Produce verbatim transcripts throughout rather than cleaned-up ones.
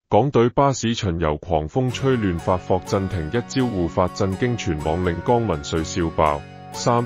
港隊巴士巡遊狂風吹亂髮，霍震霆一招護髮震驚全網，令江文瑞笑爆。三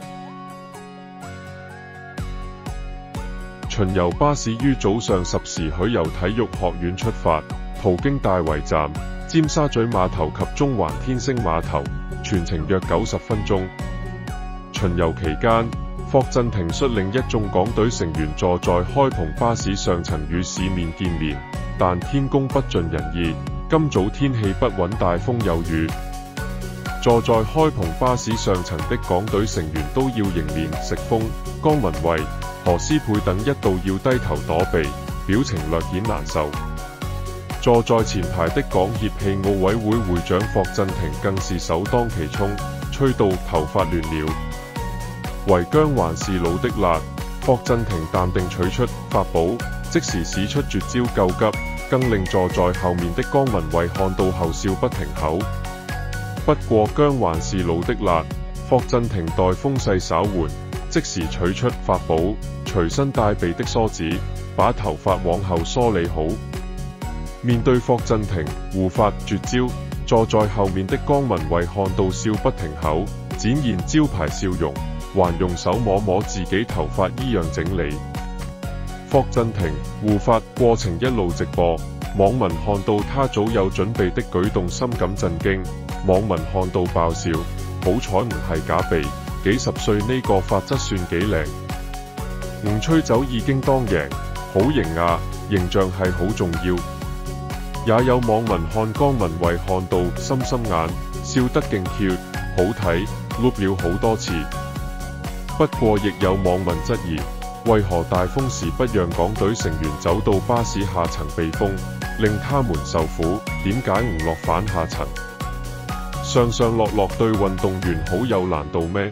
巡遊巴士於早上十時許由體育學院出發，途經大圍站、尖沙咀碼頭及中環天星碼頭，全程約九十分鐘。巡遊期間，霍震霆率領一眾港隊成員坐在開篷巴士上層與市面見面，但天公不盡人意，今早天氣不穩，大風有雨。坐在開篷巴士上層的港隊成員都要迎面食風，江文蔚、何詩蓓等一度要低頭躲避，表情略顯難受。坐在前排的港協暨奧委會會長霍震霆更是首當其衝，吹到頭髮亂了。為姜還是老的辣，霍震霆淡定取出法寶，即時使出絕招救急，更令坐在後面的江文蔚看到後笑不停口。不過姜還是老的辣，霍震霆待風勢稍緩，即時取出法寶，隨身帶備的梳子，把頭髮往後梳理好。面對霍震霆護髮絕招，坐在後面的江文蔚看到笑不停口，展現招牌笑容，還用手摸摸自己頭髮依樣整理。霍震霆護髮過程一路直播，網民看到他早有準備的舉動深感震驚，網民看到爆笑，好彩唔係假鼻，幾十歲呢個髮質算幾靚。唔吹走已經當贏，好型啊，形象係好重要。也有網民看江文蔚看到心心眼，笑得勁 cute， 好睇，碌了好多次。不過亦有網民質疑，為何大風時不讓港隊成員走到巴士下層避風，令他們受苦，點解唔落返下層？上上落落對運動員好有難度咩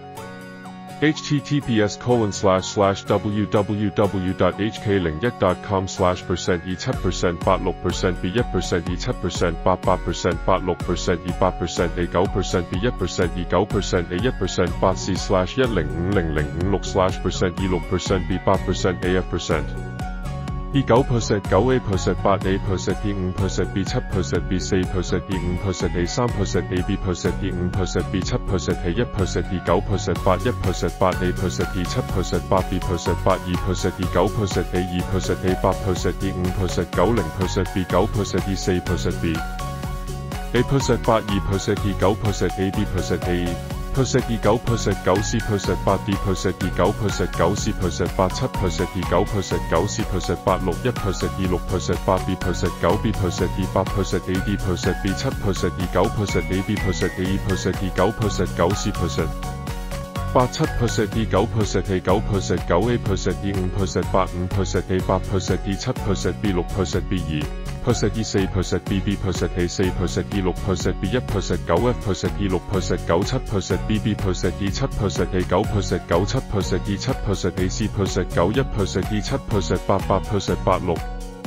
？H T T P S colon slash slash w w w dot h k 零一 dot com slash percent 二七 percent 八六 percent b 一 percent 二七 percent 八八 percent 八六 percent 二八 percent a 九 percent b 一 percent 二九 percent a 一 percent 八 c slash 一零五零零五六 slash percent 二六 percent b 八 percent a 一 percent二九 percent 九 a percent 八 a percent b 五 percent b 七 percent b 四 percent b 五 percent a 三 percent a b percent b 五 percent b 七 percent a 一 percent b 九 percent 八一 percent 八 a percent b 七 percent 八 b percent 八二 percent b 九 percent a 二 percent a 八 percent b 五 percent 九零 percent b 九 percent b 四 percent b a percent 八二 percent b 九 percent a b percent a percent 二九 percent 九 c percent 八 d percent 二九 percent 九 c percent 八七 percent 二九 percent 九 c percent 八六一 percent 二六 percent 八 b percent 九 b percent 二八 percent a d percent b 七 percent 二九 percent a b percent a 二 percent 二九 percent 九 c percent 八七 percent 二九 percent a 九 percent 九 a percent 二五 percent 八五 percent a 八 percent 二七 percent b 六 percent b 二 percent 二四 percent b b percent a 四 percent 二六 percent b 一 percent 九 f percent 二六 percent 九七 percent b b percent 二七 percent a 九 percent 九七 percent 二七 percent a c percent 九一 percent 二七 percent 八八 percent 八六。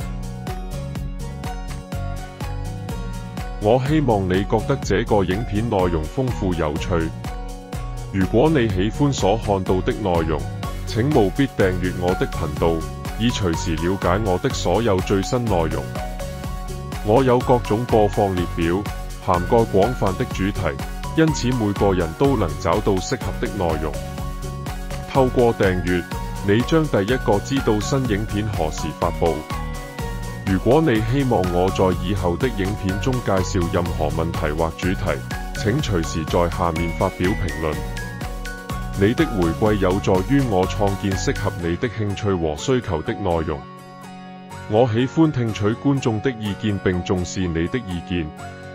我希望你覺得這個影片內容豐富有趣。如果你喜歡所看到的內容，請務必訂閱我的頻道，以隨時了解我的所有最新內容。我有各種播放列表，涵蓋廣泛的主題，因此每個人都能找到適合的內容。透過訂閱，你將第一個知道新影片何時發布。如果你希望我在以後的影片中介紹任何問題或主題，請隨時在下面發表評論。你的回饋有助於我創建適合你的興趣和需求的內容。我喜歡聽取觀眾的意見並重視你的意見。